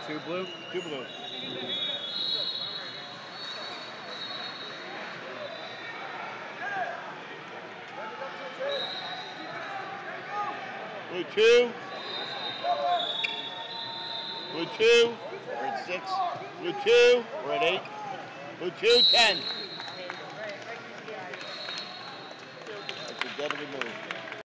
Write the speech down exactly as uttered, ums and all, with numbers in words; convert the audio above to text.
Two blue? Two blue. Blue two. Blue two. We're at six. Blue two. We're at eight. Blue two, ten. That's a deadly move.